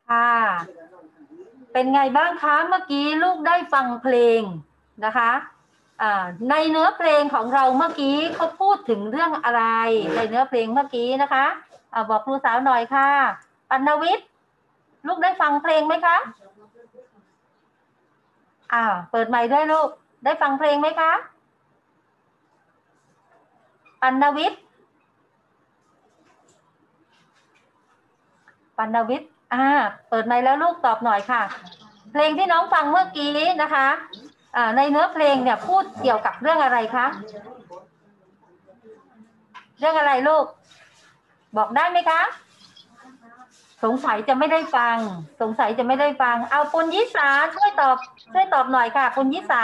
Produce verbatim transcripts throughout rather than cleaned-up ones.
ค่ะเป็นไงบ้างคะเมื่อกี้ลูกได้ฟังเพลงนะคะในเนื้อเพลงของเราเมื่อกี้เขาพูดถึงเรื่องอะไรในเนื้อเพลงเมื่อกี้นะคะอะบอกครูสาวหน่อยค่ะปัณณวิทย์ลูกได้ฟังเพลงไหมคะอ่าเปิดไมค์ด้วยลูกได้ฟังเพลงไหมคะปัณณวิทย์ปัณณวิทย์อ่าเปิดไมค์แล้วลูกตอบหน่อยค่ะเพลงที่น้องฟังเมื่อกี้นะคะอ่าในเนื้อเพลงเนี่ยพูดเกี่ยวกับเรื่องอะไรคะเรื่องอะไรลูกบอกได้ไหมคะสงสัยจะไม่ได้ฟังสงสัยจะไม่ได้ฟังเอาปุณยิสาช่วยตอบช่วยตอบหน่อยค่ะปุณยิสา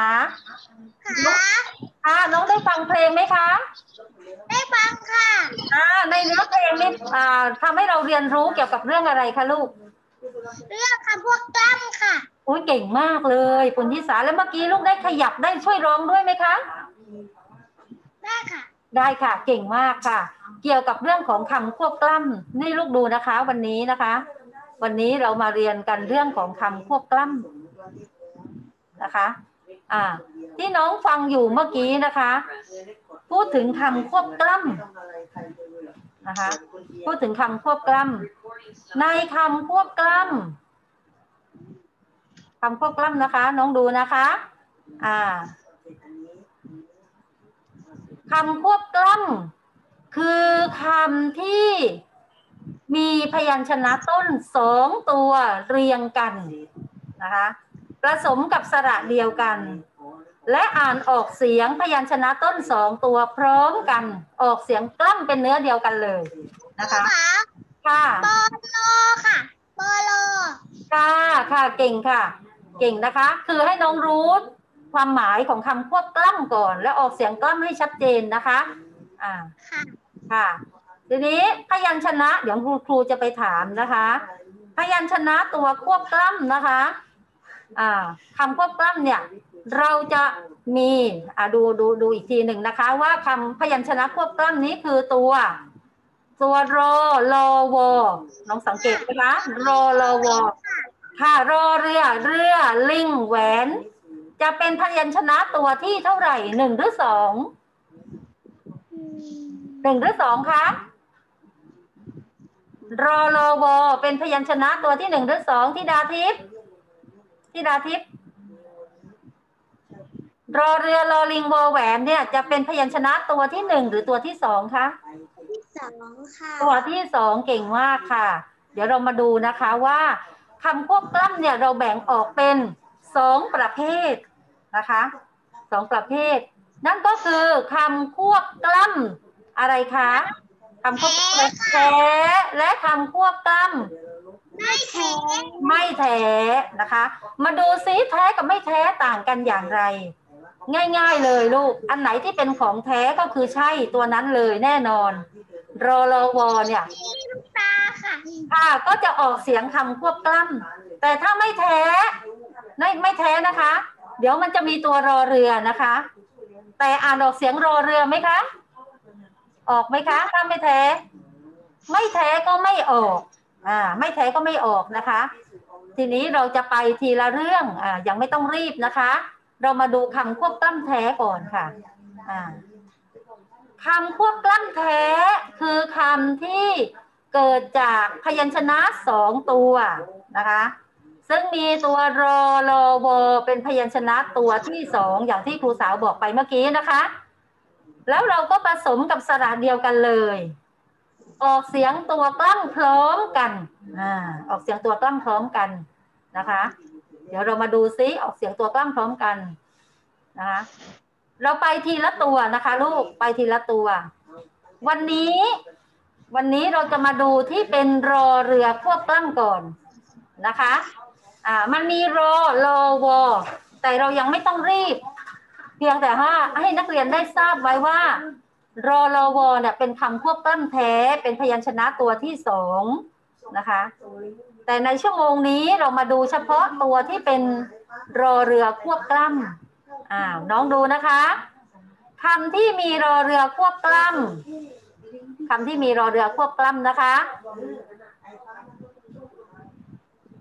ค่ะน้องได้ฟังเพลงไหมคะได้ฟังค่ะอ่าในเนื้อเพลงนี้อ่าทำให้เราเรียนรู้เกี่ยวกับเรื่องอะไรคะลูกเรื่องคำพวกกล้ำค่ะโอ้ยเก่งมากเลยปุณยิสาแล้วเมื่อกี้ลูกได้ขยับได้ช่วยร้องด้วยไหมคะได้ค่ะได้ค่ะเก่งมากค่ะเกี่ยวกับเรื่องของคำควบกล้ำนี่ลูกดูนะคะวันนี้นะคะวันนี้เรามาเรียนกันเรื่องของคำควบกล้ำนะคะอ่าที่น้องฟังอยู่เมื่อกี้นะคะพูดถึงคำควบกล้ำนะคะพูดถึงคำควบกล้ำในคำควบกล้ำคำควบกล้ำนะคะน้องดูนะคะอ่าคำควบกล้ำคือคำที่มีพยัญชนะต้นสองตัวเรียงกันนะคะผสมกับสระเดียวกันและอ่านออกเสียงพยัญชนะต้นสองตัวพร้อมกันออกเสียงกล้ำเป็นเนื้อเดียวกันเลยนะคะค่ะปอโลค่ะปอโลค่ะค่ะเก่งค่ะเก่งนะคะคือให้น้องรู้ความหมายของคำควบกล้ำก่อนแล้วออกเสียงกล้ำให้ชัดเจนนะคะอ่าค่ะค่ะทีนี้พยัญชนะเดี๋ยวครูครูจะไปถามนะคะพยัญชนะตัวควบกล้ำนะคะอ่าคำควบกล้ำเนี่ยเราจะมีอ่าดูดูดูอีกทีหนึ่งนะคะว่าคำพยัญชนะควบกล้ำนี้คือตัวตัวรอรอวอน้องสังเกตนะคะรอรอวอค่ะรอเรือเรือลิงแหวนจะเป็นพยัญชนะตัวที่เท่าไหร่หนึ่งหรือสองหนึ่งหรือสองคะรอรอวอเป็นพยัญชนะตัวที่หนึ่งหรือสองที่ดาทิพย์ที่ดาทิพย์รอเรือรอลิงวอแหวนเนี่ยจะเป็นพยัญชนะตัวที่หนึ่งหรือตัวที่สองคะที่สองค่ะตัวที่สองเก่งมากค่ะเดี๋ยวเรามาดูนะคะว่าคำควบกล้ำเนี่ยเราแบ่งออกเป็นสองประเภทนะคะสองประเภทนั่นก็คือคำควบกล้ำอะไรคะคำควบกล้ำแท้และคำควบกล้ำไม่แท้ไม่แท้นะคะมาดูซิแท้กับไม่แท้ต่างกันอย่างไรง่ายๆเลยลูกอันไหนที่เป็นของแท้ก็คือใช่ตัวนั้นเลยแน่นอนรอรอวอเนี่ยลูกตาค่ะค่ะก็จะออกเสียงคำควบกล้ำแต่ถ้าไม่แท้ไม่ไม่แท้นะคะเดี๋ยวมันจะมีตัวรอเรือนะคะแต่อ่านออกเสียงรอเรือไหมคะออกไหมคะถ้าไม่แท้ไม่แท้ก็ไม่ออกอ่าไม่แท้ก็ไม่ออกนะคะทีนี้เราจะไปทีละเรื่องอ่ายังไม่ต้องรีบนะคะเรามาดูคำควบกล้ำแท้ก่อนค่ะอ่าคำควบกล้ำแท้คือคำที่เกิดจากพยัญชนะสองตัวนะคะซึ่งมีตัวรอรอวอเป็นพยัญชนะตัวที่สองอย่างที่ครูสาวบอกไปเมื่อกี้นะคะแล้วเราก็ผสมกับสระเดียวกันเลยออกเสียงตัวกล้ำพร้อมกันอ่าออกเสียงตัวกล้ำพร้อมกันนะคะเดี๋ยวเรามาดูซิออกเสียงตัวกล้ำพร้อมกันนะคะเราไปทีละตัวนะคะลูกไปทีละตัววันนี้วันนี้เราจะมาดูที่เป็นรอเรือควบกล้ำก่อนนะคะอ่ามันมีรอรอวอแต่เรายังไม่ต้องรีบเพียงแต่ว่าให้นักเรียนได้ทราบไว้ว่ารอรอวอเนี่ยเป็นคำควบกล้ำแท้เป็นพยัญชนะตัวที่สองนะคะแต่ในชั่วโมงนี้เรามาดูเฉพาะตัวที่เป็นรอเรือควบกล้ำอ่าน้องดูนะคะคำที่มีรอเรือควบกล้ำคำที่มีรอเรือควบกล้ำนะคะ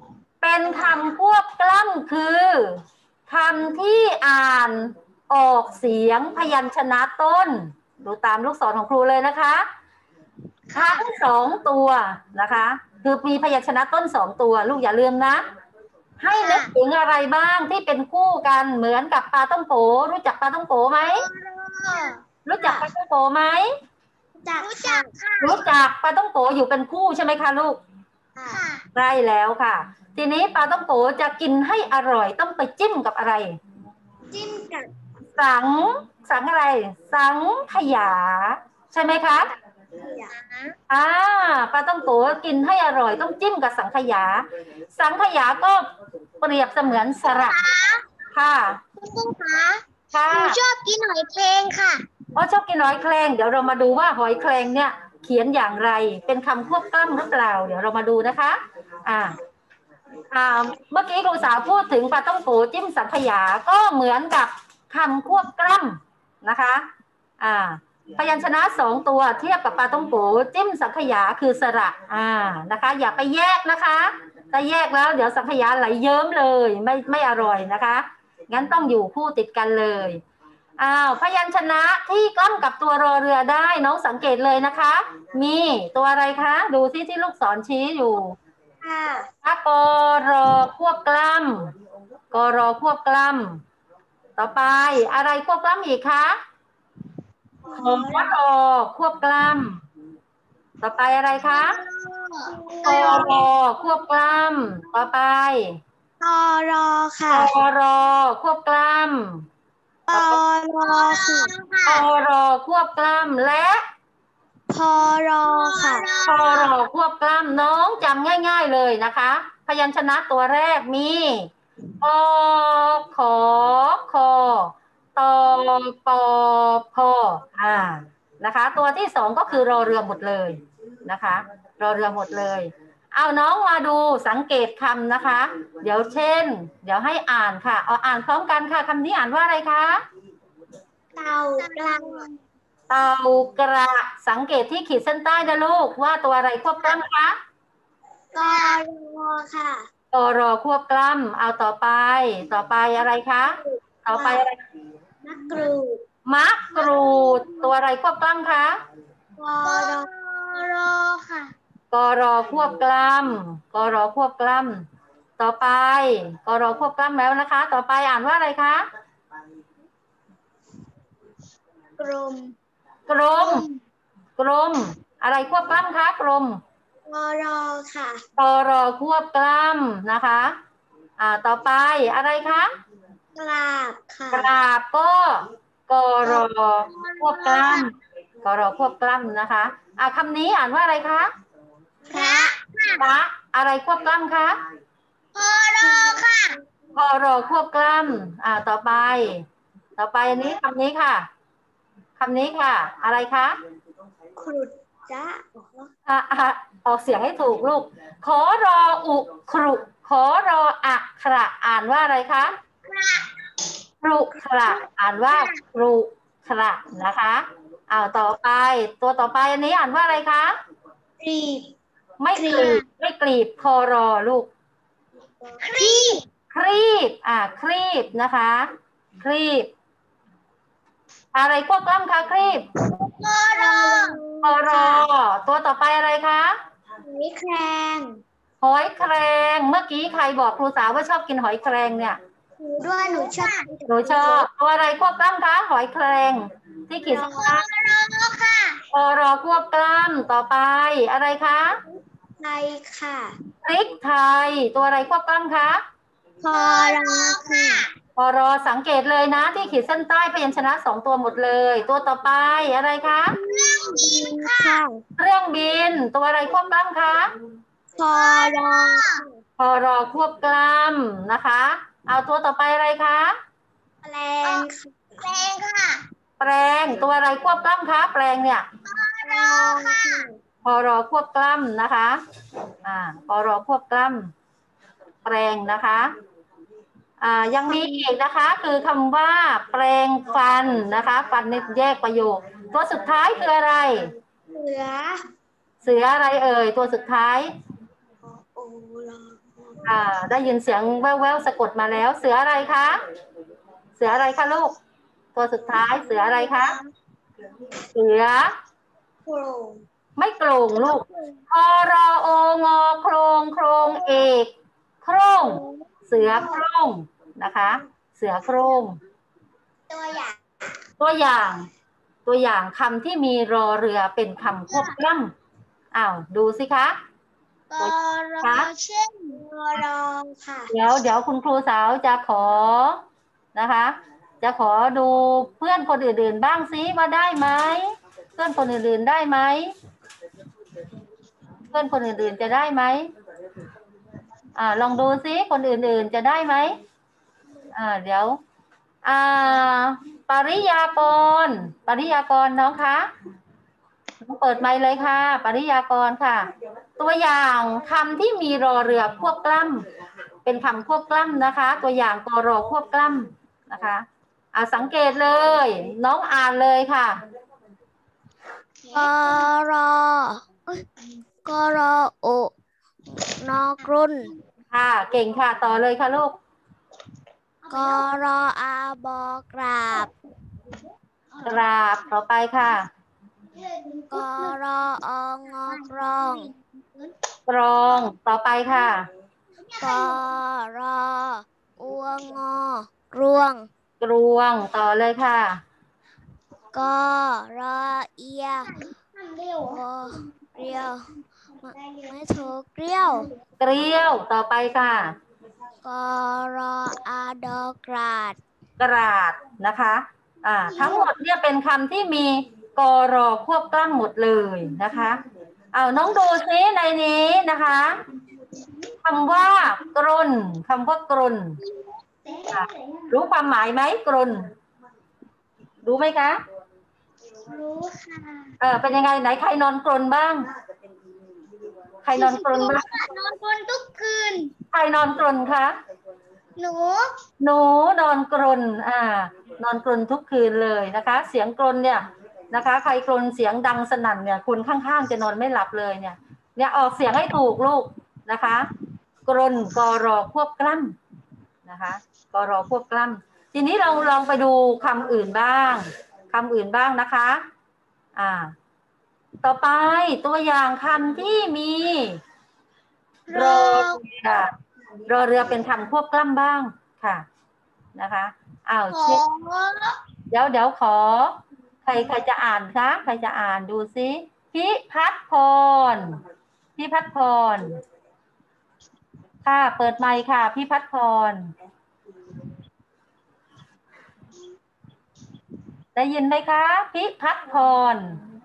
เป็นคำควบกล้ำคือคำที่อ่านออกเสียงพยัญชนะต้นดูตามลูกศรของครูเลยนะคะทั้งสองตัวนะคะคือมีพยัญชนะต้นสองตัวลูกอย่าลืมนะให้นึกถึงอะไรบ้างที่เป็นคู่กันเหมือนกับปลาต้องโกรู้จักปลาต้องโกไหมรู้จักปลาต้องโกไหมรู้จักค่ะรู้จักปลาต้องโกอยู่เป็นคู่ใช่ไหมคะลูกค่ะใช่แล้วค่ะ ทีนี้ปลาต้องโกจะกินให้อร่อยต้องไปจิ้มกับอะไรจิ้มกับสังสังอะไร สังขยา ใช่ไหมคะหยาอ่าปลาต้องโกกินให้อร่อยต้องจิ้มกับสังขยา สังขยาก็เปรียบเสมือนสระค่ะคุณครูคะค่ะหนูชอบกินหอยแครงค่ะอ๋อชอบกินหอยแครงเดี๋ยวเรามาดูว่าหอยแครงเนี่ยเขียนอย่างไรเป็นคำควบกล้ำหรือเปล่าเดี๋ยวเรามาดูนะคะอ่าอ่าเมื่อกี้ครูสาวพูดถึงปลาต้องโกจิ้มสังขยาก็เหมือนกับคำควบกล้ำนะคะอ่าพยัญชนะสองตัวเทียบกับปลาต้องโกจิ้มสังขยาคือสระอ่านะคะอย่าไปแยกนะคะถ้าแยกแล้วเดี๋ยวสังขยาไหลเยิ้มเลยไม่ไม่อร่อยนะคะงั้นต้องอยู่คู่ติดกันเลยอ้าวพยัญชนะที่กล้ำกับตัวรอเรือได้น้องสังเกตเลยนะคะมีตัวอะไรคะดูที่ที่ลูกศรชี้อยู่ค่ะถ้ากรอควบกล้ำกรอควบกล้ำต่อไปอะไรควบกล้ำอีกคะขอรอควบกล้ำต่อไปอะไรคะกรอควบกล้ำต่อไปตอรอค่ะกรอควบกล้ปอรอค่ะำกรอควบกล้ำและพอรอค่ะพอรอควบกล้ำน้องจำง่ายๆเลยนะคะ พยัญชนะตัวแรกมีปอขอคอตอปอพออ่านะคะ ตัวที่สองก็คือรอเรือหมดเลยนะคะ รอเรือหมดเลย เอาน้องมาดูสังเกตคำนะคะ เดี๋ยวเช่น เดี๋ยวให้อ่านค่ะเอาอ่านพร้อมกันค่ะคำนี้อ่านว่าอะไรคะเต่ากลางเต่ากระสังเกตที่ขีดเส้นใต้นะลูกว่าตัวอะไรควบกล้ำคะกอรอค่ะกรอควบกล้ำเอาต่อไป ต่อไปอะไรคะ ต่อไปอะไรมะกรูดมะกรูดตัวอะไรควบกล้ำคะกอรอค่ะกรอควบกล้ำกรอควบกล้ำต่อไปกรอควบกล้ำแล้วนะคะ ต่อไปอ่านว่าอะไรคะกรมกรม กรม อะไรควบกล้ำคะกรมกอรอค่ะกรอควบกล้ำนะคะอ่าต่อไปอะไรคะกราบค่ะกราบก็กรอควบกล้ำกรอควบกล้ำนะคะอ่าคำนี้อ่านว่าอะไรคะพระพระอะไรควบกล้ำคะพอรอค่ะกรอควบกล้ำอ่าต่อไป ต่อไปอันนี้คำนี้ค่ะคำนี้ค่ะ อะไรคะครุดจ้าอ่าอ่าออกเสียงให้ถูกลูกขอรออุครุขอรออักขระอ่านว่าอะไรคะครุขระอ่านว่าครุขระนะคะเอาต่อไป ตัวต่อไปอันนี้อ่านว่าอะไรคะกรีบไม่กรีบไม่กรีบคอรอลูกครีบครีบอ่าครีบนะคะ ครีบ อะไรควบกล้ำคะครีบพอรอคอรอตัวต่อไปอะไรคะหอยแครงหอยแครงเมื่อกี้ใครบอกครูสาวว่าชอบกินหอยแครงเนี่ยหนูด้วยหนูชอบหนูชอบตัวอะไรควบกล้ำคะหอยแครงที่ขีดเส้นพอใต้รอค่ะคอรอควบกล้ำต่อไปอะไรคะไทยค่ะพริกไทยตัวอะไรควบกล้ำคะพอรอค่ะคอรอสังเกตเลยนะที่ขีดเส้นใต้พยัญชนะสองตัวหมดเลย ตัวต่อไปอะไรคะบินค่ะเครื่องบินตัวอะไรควบกล้ำคะพอรอคอรอควบกล้ำนะคะ เอาตัวต่อไปอะไรคะแปลงแปลงค่ะแปลงตัวอะไรควบกล้ำคะแปลงเนี่ยรอค่ะพอรอควบกล้ำนะคะอ่าพอรอควบกล้ำแปลงนะคะอ่ายังมีอีกนะคะคือคำว่าแปลงฟันนะคะฟันนี่แยกประโยคตัวสุดท้ายคืออะไรเสือเสืออะไรเอ่ยตัวสุดท้ายโอรออ่าได้ยินเสียงแว่วๆสะกดมาแล้วเสืออะไรคะเสืออะไรคะลูกตัวสุดท้ายเสืออะไรคะเสือโครงไม่โกร่งลูกคอรอโองอโครงโครงเอกโครงเสือโครงนะคะเสือโครงตัวอย่างตัวอย่างตัวอย่างคำที่มีรอเรือเป็นคำควบกล้ำอ้าวดูสิคะกรอเช่นกรอค่ะเดี๋ยวเดี๋ยวคุณครูสาวจะขอนะคะ จะขอดูเพื่อนคนอื่นๆบ้างซิว่าได้ไหมเพื่อนคนอื่นๆได้ไหมเพื่อนคนอื่นๆจะได้ไหมอ่าลองดูซิคนอื่นๆจะได้ไหมอ่าเดี๋ยวอ่าปริยากรปริยากรน้องคะเปิดไมค์เลยค่ะปริยากรค่ะ ตัวอย่างคำที่มีรอเรือควบกล้ำเป็นคำควบกล้ำนะคะ ตัวอย่างกรอควบกล้ำนะคะอ่าสังเกตเลย น้องอ่านเลยค่ะกรอกรอโอนอกรุนค่ะเก่งค่ะต่อเลยค่ะลูกกรออาบอกราบกราบต่อไปค่ะกรอองอกรองกรองต่อไปค่ะกรออวงอรวงกรวงต่อเลยค่ะกรอเอียวเรียวไม่ถูกเกลี้ยวเกลียวต่อไปค่ะกรออาดอกราดกราดนะคะอ่าทั้งหมดเนี่ยเป็นคำที่มีกรอควบกล้ำหมดเลยนะคะเอาน้องดูซิในนี้นะคะคำว่ากรนคำว่ากรนอ่ะรู้ความหมายไหมกรนรู้ไหมคะรู้ค่ะเออเป็นยังไงไหนใครนอนกรนบ้าง ใครนอนกรนบ้างนอนบนทุกคืนใครนอนกรนคะหนูหนูนอนกรนอ่านอนกรนทุกคืนเลยนะคะ เสียงกรนเนี่ยนะคะ ใครกรนเสียงดังสนั่นเนี่ยคุณข้างๆจะนอนไม่หลับเลยเนี่ยเนี่ยออกเสียงให้ถูกลูกนะคะกรนกรอควบกล้ำนะคะกรอควบกล้ำทีนี้เราลองไปดูคำอื่นบ้างคำอื่นบ้างนะคะอ่าต่อไปตัวอย่างคำที่มีรอเรือรอเรือเป็นคำควบกล้ำบ้างค่ะนะคะอ้าวขอเช็คเดี๋ยวเดี๋ยวขอใครใครจะอ่านคะใครจะอ่านดูซิพิพัฒน์พรพิพัฒน์พรค่ะเปิดไมค์ค่ะพิพัฒน์พรได้ยินไหมคะพิพัฒน์พร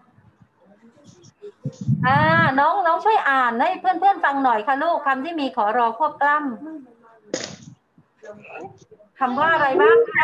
อ่าน้องน้องช่วยอ่านให้เพื่อนเพื่อนฟังหน่อยค่ะลูกคำที่มีขอรอควบกล้ำคำว่าอะไรบ้างคะ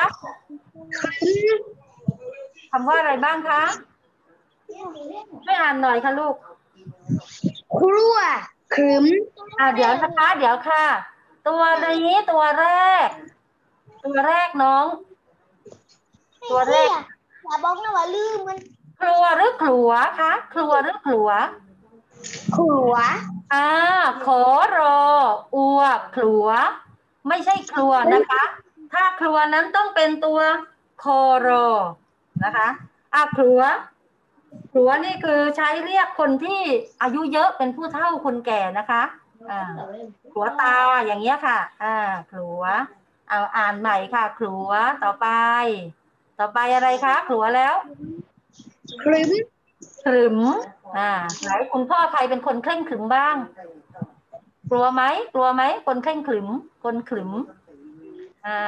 คำว่าอะไรบ้างคะช่วยอ่านหน่อยค่ะลูกครัวครึ้มอ่าเดี๋ยวนะคะเดี๋ยวค่ะ ตัวนี้ตัวแรก ตัวแรกน้อง ตัวแรกอย่าบอกนะว่าลืมมันครัวหรือขลัวคะครัวหรือขลัวครัวอ่าขอรออัวขลัว ไม่ใช่ครัวนะคะ ถ้าครัวนั้นต้องเป็นตัวคอรอนะคะอ่าขลัวขลัวนี่คือใช้เรียกคนที่อายุเยอะเป็นผู้เฒ่าคนแก่นะคะอ่าขลัวตาอย่างเงี้ยค่ะอ่าขลัวเอาอ่านใหม่ค่ะขลัวต่อไป ต่อไปอะไรคะขลัวแล้วครึ้มขรึมอ่าไหนคุณพ่อใครเป็นคนเคร่งขรึมบ้าง กลัวไหมกลัวไหมคนเคร่งขรึมคนขรึมอ่า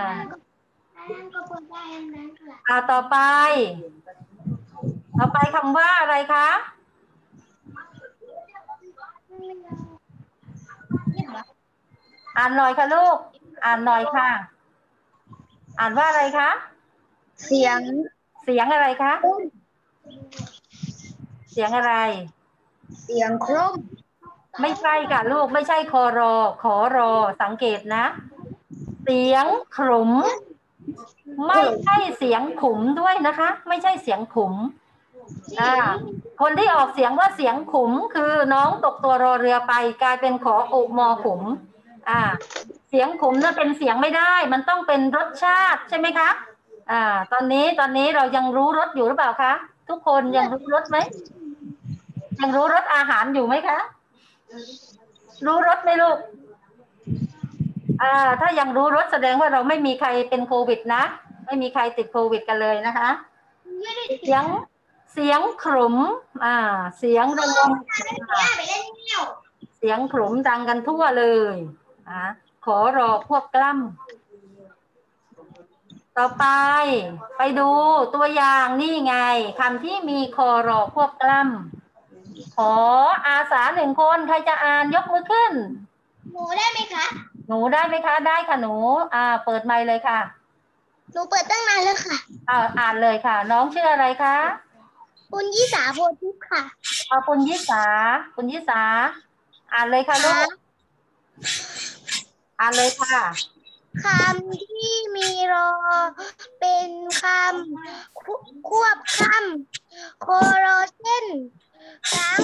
อ่าต่อไป ต่อไปคำว่าอะไรคะอ่านหน่อยค่ะลูก อ่านหน่อยค่ะ อ่านว่าอะไรคะเสียงเสียงอะไรคะเสียงอะไรเสียงครมไม่ใช่ค่ะลูกไม่ใช่คอรอขอรอสังเกตนะ เสียงขรุมไม่ใช่เสียงขุมด้วยนะคะ ไม่ใช่เสียงขุมอ่าคนที่ออกเสียงว่าเสียงขุมคือน้องตกตัวรอเรือไปกลายเป็นขออุมอขุมอ่า เสียงขมนั่นเป็นเสียงไม่ได้ มันต้องเป็นรสชาติใช่ไหมคะ อ่า ตอนนี้ตอนนี้เรายังรู้รสอยู่หรือเปล่าคะ ทุกคนยังรู้รสไหม ยังรู้รสอาหารอยู่ไหมคะ รู้รสไหมลูก อ่า ถ้ายังรู้รสแสดงว่าเราไม่มีใครเป็นโควิดนะ ไม่มีใครติดโควิดกันเลยนะคะ เสียง เสียงขลุ่มอ่า เสียงระงมเสียงขลุ่มดังกันทั่วเลยอ่าขอรอควบกล้ำต่อไป ไปดูตัวอย่างนี่ไงคำที่มีคอรอควบกล้ำขออาสาหนึ่งคนใครจะอ่านยกมือขึ้นหนูได้ไหมคะหนูได้ไหมคะ ได้ค่ะหนู อ่า เปิดไมค์เลยค่ะหนูเปิดตั้งนานแล้วค่ะอ่าอ่านเลยค่ะ น้องชื่ออะไรคะปุญญิสาโพธิค่ะเอาปุญญิสาปุญญิสา อ่านเลยค่ะลูก อ่านเลยค่ะคำที่มีรอเป็นคำควบคำโคโรเช่นครั้ง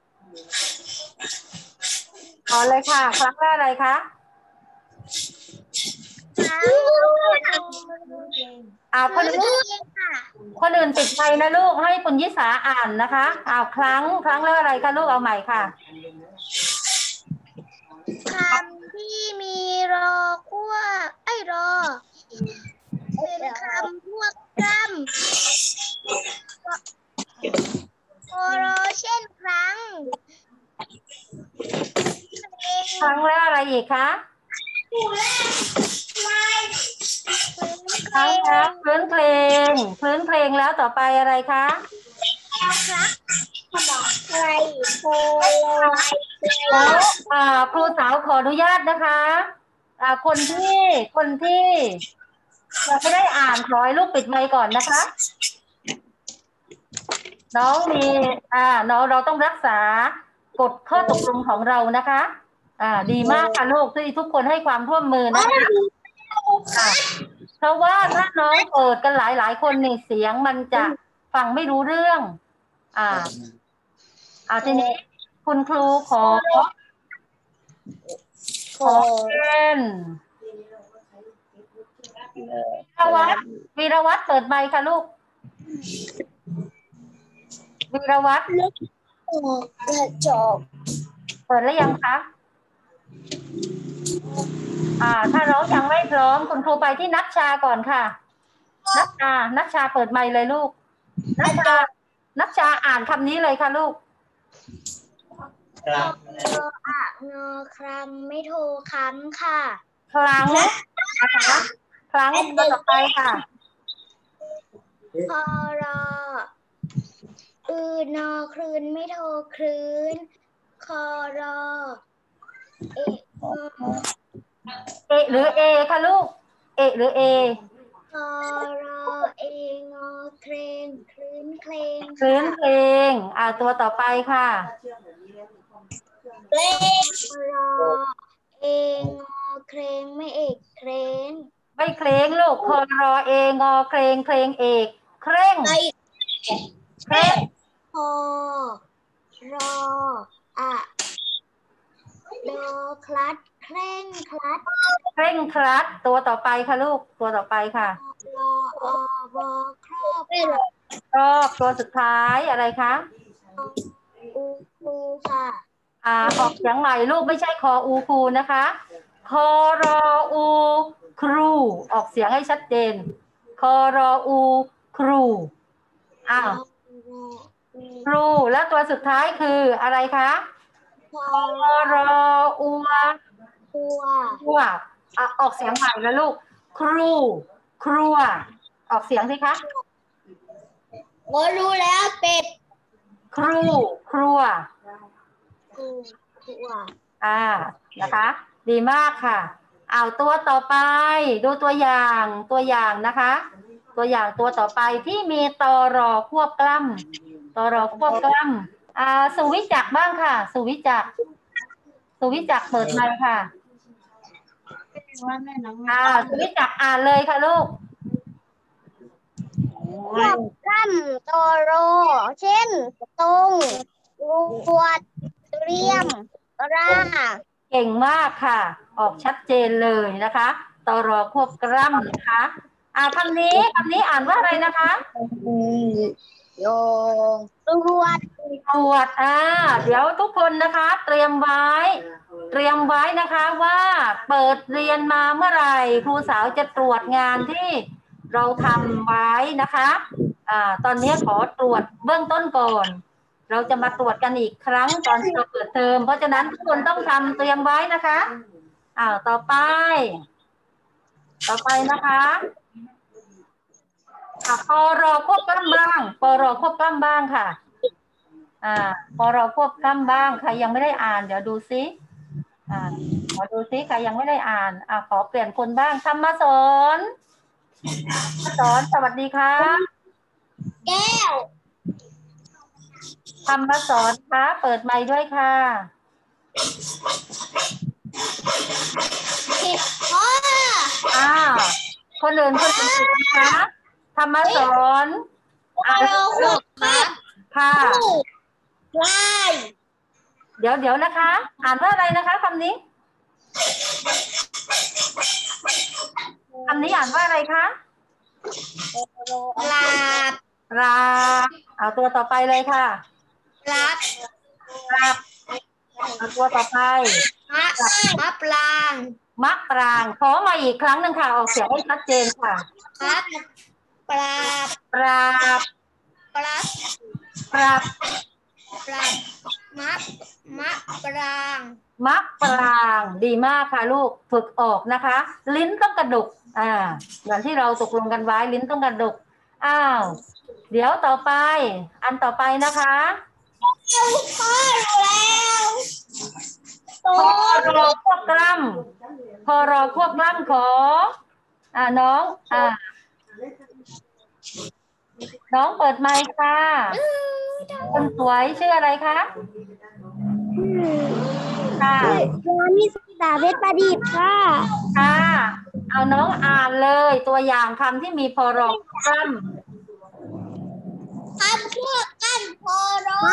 ต่อเลยค่ะ ครั้งแรกอะไรคะครั้งอ่าคนอื่นค่ะคนอื่นติดไปนะลูกให้ปุญญิสาอ่านนะคะอ้าวครั้งครั้งแล้วอะไรคะลูกเอาใหม่ค่ะคำที่มีรอควบไอ้รอเป็นคำควบกล้ำโคโรเช่นครั้งครั้งแล้วอะไรอีกคะครั้งแล้วคลื่นเพลงคลื่นเพลงแล้วต่อไปอะไรคะแล้วอ่าครูสาวขออนุญาตนะคะอ่าคนที่คนที่ยังไม่ได้อ่านขอให้ลูกปิดไมค์ก่อนนะคะ น้องมีอ่าน้องเราต้องรักษากฎข้อตกลงของเรานะคะ อ่า ดีมากค่ะลูกที่ทุกคนให้ความร่วมมือนะคะอ่าเพราะว่าถ้าน้องเปิดกันหลายหลายคนในเสียงมันจะฟังไม่รู้เรื่อง อ่าอ่าทีนี้คุณครูขอขอเป็นวีรวัตรวีรวัตรเปิดไมค์ค่ะลูกวีรวัตรกระจกเปิดแล้วยังคะ อ่า ถ้าน้องยังไม่พร้อมคุณครูไปที่นัชชาก่อนค่ะ นัชชา นัชชาเปิดไมค์เลยลูก นัชชา นัชชาอ่านคำนี้เลยค่ะลูกรออะงอครำไม่โทรคำค่ะครั้งนะคะครั้งตัวต่อไปค่ะพอรออือนอคลืนไม่โทรคลืนคอรอเอะงอเอหรือเอค่ะลูก เอหรือเอคอรอเองอเครงคลื่นเคลงคลื่นเพลง อ่า ตัวต่อไปค่ะเพลงรอเองอเครงไม่เอกเครงไม่เคล้งลูก คอรอเองอเคลงเคลงเอก เคร่ง เคร่งพอรออะรอคลัดเคร่งคลัดเคร่งครัด ตัวต่อไปค่ะลูก ตัวต่อไปค่ะรออบอครอบค่ะรอบตัวสุดท้ายอะไรคะอูคูค่ะอ่า ออกเสียงใหม่ลูกไม่ใช่คออูครูนะคะ คอรออูครู ออกเสียงให้ชัดเจน คอรออูครู อ้าว ครู แล้วตัวสุดท้ายคืออะไรคะพอคอรออูวตัวครัวอ่ะออกเสียงใหม่แล้วลูก ครู ครัว ออกเสียงสิคะโอ้รู้แล้วเป็ดครู ครัวครูครัวอ่า นะคะ ดีมากค่ะ เอาตัวต่อไป ดูตัวอย่าง ตัวอย่างนะคะ ตัวอย่างตัวต่อไปที่มีตอรอควบกล้ำตอรอควบกล้ำอ่า สุวิจักรบ้างค่ะ สุวิจักรสุวิจักรเปิดไมค์ค่ะ อ่า สุวิจักรอ่านเลยค่ะลูกควบกล้ำตอโรเช่นตรงรวดเตรียมราเก่งมากค่ะออกชัดเจนเลยนะคะตรอควบกล้ำนะคะอ่าคำนี้คำนี้อ่านว่าอะไรนะคะโยตรวจตรวจอ่าเดี๋ยวทุกคนนะคะเตรียมไว้เตรียมไว้นะคะว่าเปิดเรียนมาเมื่อไหร่ครูสาวจะตรวจงานที่เราทำไว้นะคะอ่าตอนนี้ขอตรวจเบื้องต้นก่อนเราจะมาตรวจกันอีกครั้งตอนที่เราเปิดเทอมเพราะฉะนั้นทุกคนต้องทำเตรียมไว้นะคะอ่าต่อไปต่อไปนะคะอ่ะปรควบกล้ำบ้างปรควบกล้ำบ้างค่ะอ่าปรควบกล้ำบ้างใครยังไม่ได้อ่านเดี๋ยวดูซิอ่าขอดูซิใครยังไม่ได้อ่านอ่าขอเปลี่ยนคนบ้างธรรมสอนสอนสวัสดีค่ะแก้วธรรมสอนคะเปิดไมค์ด้วยค่ะผิดข้ออ้าวคนอื่นคนอื่นผิดนะคะธรรมสอนอ่านลูกค่ะลายเดี๋ยวเดี๋ยวนะคะ อ่านว่าอะไรนะคะคำนี้คำนี้อ่านว่าอะไรคะลาบราเอาตัวต่อไปเลยค่ะรับรับเอาตัวต่อไปมะมะปรางมะปรางขอมาอีกครั้งหนึ่งค่ะออกเสียงให้ชัดเจนค่ะครับปลาปราบปลาปราบปลามะมะปรางมะปรางดีมากค่ะลูกฝึกออกนะคะ ลิ้นต้องกระดกอ่าอย่างที่เราตกลงกันไว้ลิ้นต้องกระดกอ้าวเดี๋ยวต่อไปอันต่อไปนะคะพ่อแล้วพอรอควบกล้ำพอรอควบกล้ำขออ่าน้องอ่าน้องเปิดไมค์ค่ะคนสวยชื่ออะไรคะค่ะวานิสตาเพชรประดิษฐ์ค่ะค่ะเอาน้องอ่านเลยตัวอย่างคำที่มีพอรอควบกล้ำคำควบกล้ำพอรอ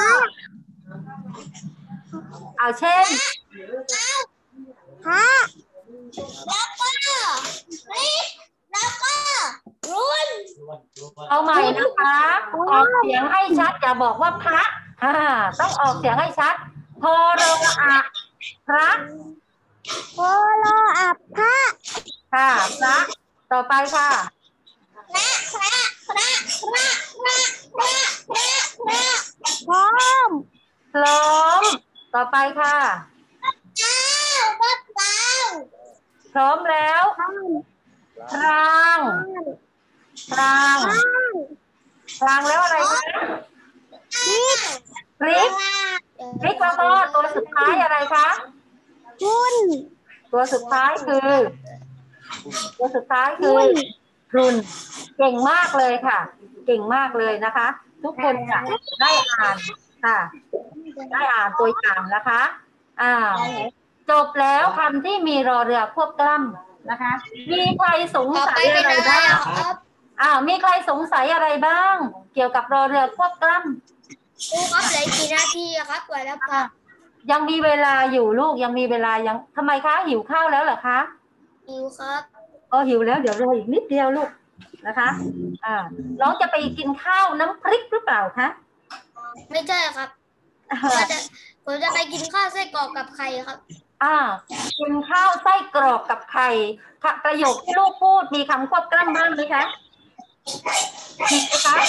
เอาเช่นฮะแล้วก็ริบแล้วก็รุ่นเอาใหม่นะคะออกเสียงให้ชัดอย่าบอกว่าพระอ่าต้องออกเสียงให้ชัดพอรออะพระพอรออะพระค่ะพระต่อไปค่ะพระพระพระพระพระพระพระพระพร้อมพร้อมต่อไปค่ะเจ้าบัดเจ้าพร้อมแล้วพรางพรางพรางแล้วอะไรคะพริกพริกพริกแล้วก็ตัวสุดท้ายอะไรคะทุนตัวสุดท้ายคือตัวสุดท้ายคือพรุนเก่งมากเลยค่ะเก่งมากเลยนะคะ ทุกคนจะได้อ่านค่ะได้อ่านตัวอย่างนะคะอ่าจบแล้วคำที่มีรอเรือควบกล้ำนะคะมีใครสงสัยอะไรบ้างอ้าวมีใครสงสัยอะไรบ้างเกี่ยวกับรอเรือควบกล้ำครูครับเหลือกี่นาทีครับกว่าแล้วค่ะยังมีเวลาอยู่ลูกยังมีเวลายังทำไมคะหิวข้าวแล้วเหรอคะหิวครับอ๋อหิวแล้วเดี๋ยวรออีกนิดเดียวลูกนะคะอ่าน้องจะไปกินข้าวน้ำพริกหรือเปล่าคะไม่ใช่ครับผมจะผมจะไปกินข้าวไส้กรอกกับไข่ครับอ่ากินข้าวไส้กรอกกับไข่ประโยคที่ลูกพูดมีคำควบกล้ำบ้างไหมคะมีไหมคะ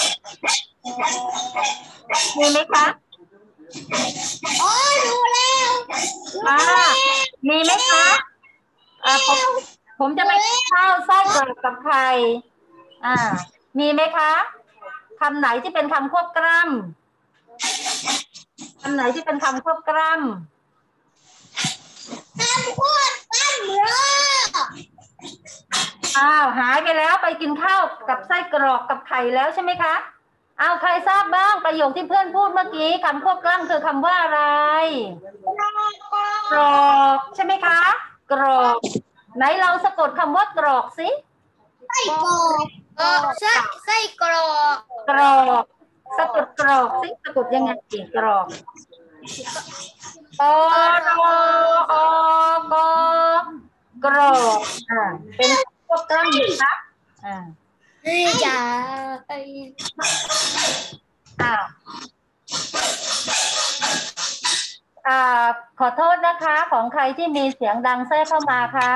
มีไหมคะโอ้ดูแล้วอ่ามีไหมคะอ่าผมผมจะไปกินข้าวไส้กรอกกับไข่อ่ามีไหมคะคำไหนที่เป็นคำควบกล้ำคำไหนที่เป็นคำควบกล้ำคำควบกล้ำรออ้าวหายไปแล้วไปกินข้าวกับไส้กรอกกับไข่แล้วใช่ไหมคะอ้าวใครทราบบ้างประโยคที่เพื่อนพูดเมื่อกี้คำควบกล้ำคือคำว่าอะไรกรอกใช่ไหมคะกรอกไหนเราสะกดคำว่ากรอกสิไส้กรอกเออไส้ไส้กรอกกรอกสะกดกรอกสิสะกดยังไงสิกรอกกรออกคะอ่าอย่าอ้าวอ่าขอโทษนะคะของใครที่มีเสียงดังแทรกเข้ามาคะ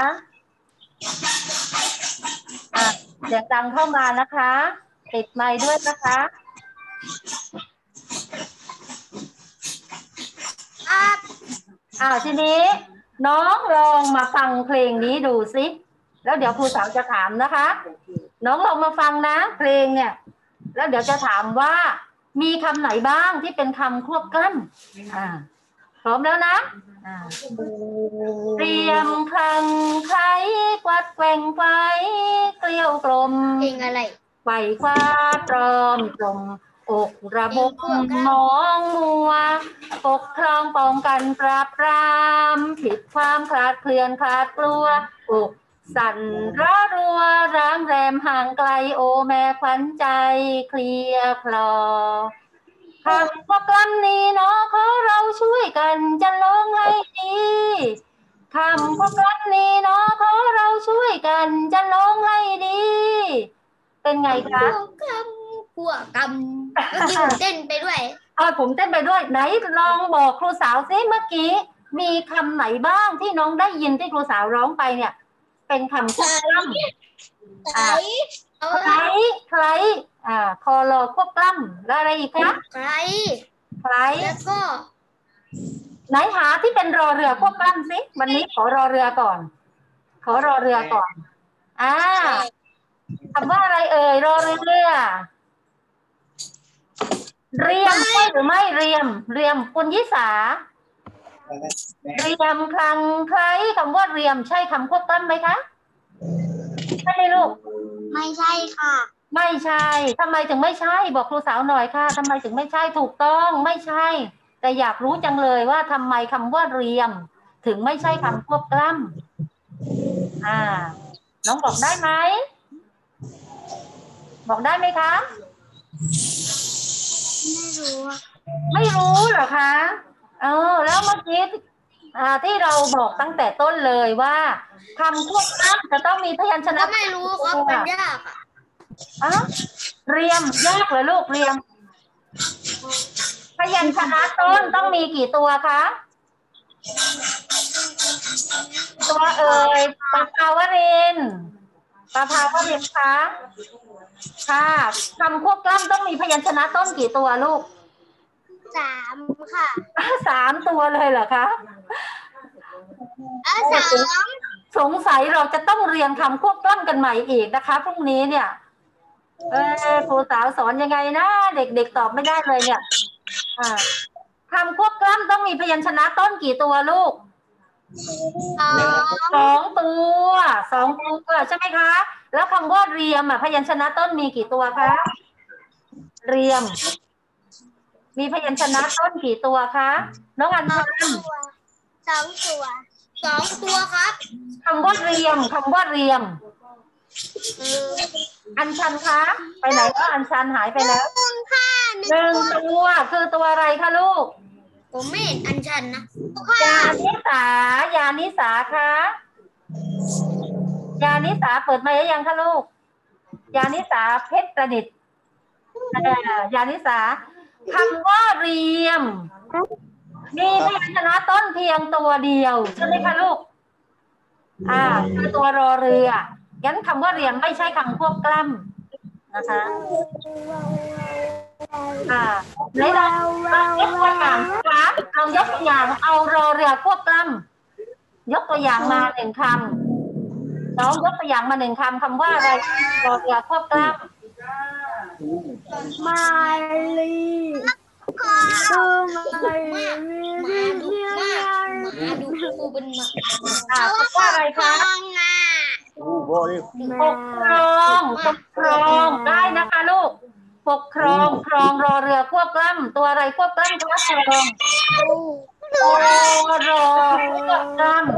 อ่าเสียงดังเข้ามานะคะปิดไมค์ด้วยนะคะอ้าวทีนี้น้องลองมาฟังเพลงนี้ดูสิแล้วเดี๋ยวครูสาวจะถามนะคะน้องลองมาฟังนะเพลงเนี่ยแล้วเดี๋ยวจะถามว่ามีคำไหนบ้างที่เป็นคำควบกล้ำอ่าพร้อมแล้วนะอ่าเตรียมคลังไคล้กวัดแกว่งไฟเกลียวกลมเพลงอะไรไฟคว้าตรอมจมอกระบมมองมัวปกครองป้องกันปราบปรามผิดความคลาดเคลื่อนคลาดกลัวอกสั่นระรัวร้างแรมห่างไกลโอแม่ขวัญใจเคลียร์คลอคำพวกกล้ำนี้เนาะขอเราช่วยกันจะลงให้ดีคำพวกกล้ำนี้เนาะขอเราช่วยกันจะลงให้ดีเป็นไงคะพวกกำพวกกำเมื่อกี้ผมเต้นไปด้วยเอาผมเต้นไปด้วยไหนลองบอกครูสาวซิเมื่อกี้มีคำไหนบ้างที่น้องได้ยินที่ครูสาวร้องไปเนี่ยเป็นคำควบกล้ำอ่าใครใครอ่าคอรอควบกล้ำแล้วอะไรอีกคะใครใครแล้วก็ไหนหาที่เป็นรอเรือควบกล้ำซิวันนี้ขอรอเรือก่อนขอรอเรือก่อนอ่าคำว่าอะไรเอ่ยรอเรือเรียมใช่หรือไม่เรียมเรียมคุณยิสาเรียมคลังใครคำว่าเรียมใช่คำควบกล้ำไหมคะใช่ไหมลูกไม่ใช่ค่ะไม่ใช่ทำไมถึงไม่ใช่บอกครูสาวหน่อยค่ะทำไมถึงไม่ใช่ถูกต้องไม่ใช่แต่อยากรู้จังเลยว่าทำไมคำว่าเรียมถึงไม่ใช่คำควบกล้ำอ่าน้องบอกได้ไหมบอกได้ไหมคะไม่รู้ไม่รู้เหรอคะเออแล้วเมื่อกี้ที่เราบอกตั้งแต่ต้นเลยว่าคำควบกล้ำจะต้องมีพยัญชนะก็ไม่รู้ครับมันยากอ่ะเรียมยากเหรอลูกเรียมพยัญชนะต้นต้องมีกี่ตัวคะตัวเอ่ยปะภาวรินปะภาวรินคะค่ะคำควบกล้ำต้องมีพยัญชนะต้นกี่ตัวลูกสามค่ะสามตัวเลยเหรอคะสามสงสัยเราจะต้องเรียนคำควบกล้ำกันใหม่อีกนะคะพรุ่งนี้เนี่ยเออครูสาวสอนยังไงนะเด็กๆตอบไม่ได้เลยเนี่ยคำควบกล้ำต้องมีพยัญชนะต้นกี่ตัวลูกสองตัวสองตัวใช่ไหมคะแล้วคำว่าเรียมอ่ะพยัญชนะต้นมีกี่ตัวคะเรียมมีพยัญชนะต้นกี่ตัวคะน้องอัญชันสองตัวสองตัวครับคำว่าเรียมคำว่าเรียมอัญชันคะไปไหนก็อัญชันหายไปแล้วหนึ่งตัวคือตัวอะไรคะลูกผมไม่เห็นอัญชันนะยานิสายานิสาคะยานิสาเปิดไมค์ยังคะลูกยานิสาเพชรประดิษฐ์ยานิสาคำว่าเรียมมีพยัญชนะต้นเพียงตัวเดียวใช่ไหมคะลูกอ่าคือตัวรอเรืองั้นคำว่าเรียมไม่ใช่คำควบกล้ำนะคะอ่าไหนเราลองยกตัวอย่างนะคะลองยกตัวอย่างเอารอเรือควบกล้ำยกตัวอย่างมาหนึ่งคำน้องยกตัวอย่างมาหนึ่งคำคำว่าอะไรรอเรือควบกล้ำมาลีคือมาลีมาดุมากมาดุคูเป็นมาอ่าว่าอะไรคะปกครองปกครองได้นะคะลูกปกครองครองรอเรือควบกล้ำตัวอะไรควบกล้ำควบครองตัวรอควบกล้ำ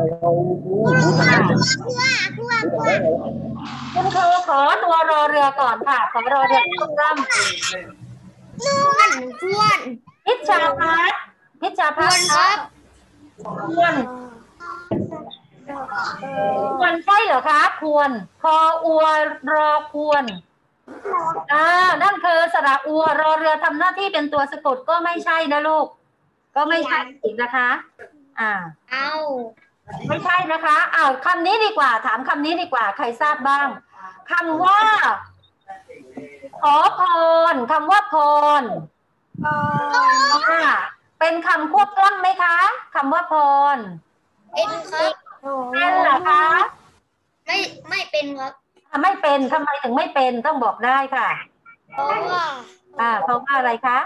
คุณครูขอตัวรอเรือก่อนค่ะขอรอเรือควบกล้ำนวลชวนพิชาพัฒน์พิชาพัฒน์ครับชวนควรใช่เหรอคะควรคออัวรอควรอ่านั่นคือสระอัวรอเรือทำหน้าที่เป็นตัวสะกดก็ไม่ใช่นะลูกก็ไม่ใช่อีกนะคะอ่าเอาไม่ใช่นะคะอ้าวคำนี้ดีกว่าถามคำนี้ดีกว่าใครทราบบ้างคำว่าขอพรคำว่าพรอ่าเป็นคำควบกล้ำไหมคะคำว่าพรเป็นครับเป็นเหรอคะไม่ไม่เป็นครับอ่ะไม่เป็นทำไมถึงไม่เป็นต้องบอกได้ค่ะเพราะว่าอ่าเพราะว่าอะไรคะ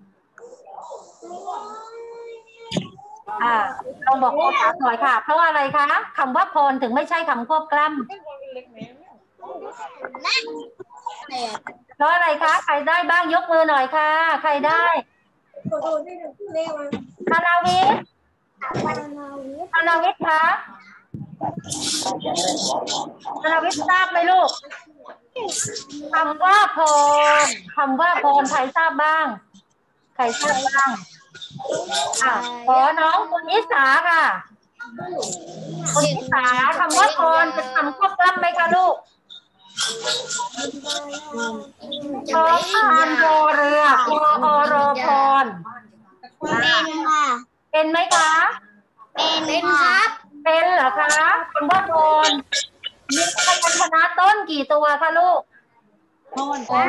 อ่าลองบอกครูถามหน่อยค่ะ เพราะว่าอะไรคะคำว่าพรถึงไม่ใช่คำควบกล้ำเพราะอะไรคะใครได้บ้างยกมือหน่อยค่ะใครได้ธนาวิทย์ธนาวิทย์คะธนาวิทย์ทราบไหมลูกคำว่าพรคำว่าพรใครทราบบ้างใครทราบบ้างอ่ะขอน้องคุณอิสาค่ะคุณอิสาคำว่าพรเป็นคำควบกล้ำไหมคะลูกพอพานโรเรือพออรพรเป็นค่ะเป็นไหมคะเป็นครับเป็นเหรอคะคำว่าพรมีพยัญชนะต้นกี่ตัวคะลูกครับ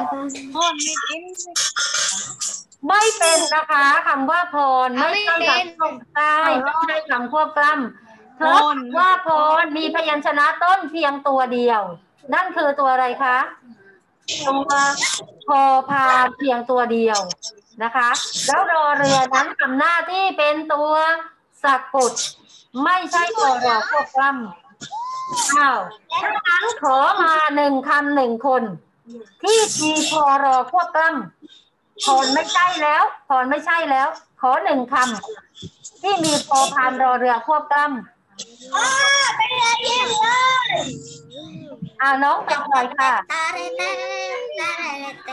ไม่เป็นนะคะคำว่าพรไม่ใช่ไม่เป็นคำใช่ไม่ใช่คำควบกล้ำเพราะว่าพรมีพยัญชนะต้นเพียงตัวเดียว นั่นคือตัวอะไรคะตัวพอพานเพียงตัวเดียวนะคะ แล้วรอเรือนั้นทำหน้าที่เป็นตัวสะกดไม่ใช่ตัวรอควบกล้ำอ้าวถ้างั้นขอมาหนึ่งคำหนึ่งคน ที่มีพอรอควบกล้ำพรไม่ใช่แล้วพรไม่ใช่แล้ว ขอหนึ่งคำที่มีพอพานรอเรือควบกล้ำอ่าน้องตอบหน่อยค่ะตาเรเตตาเรเต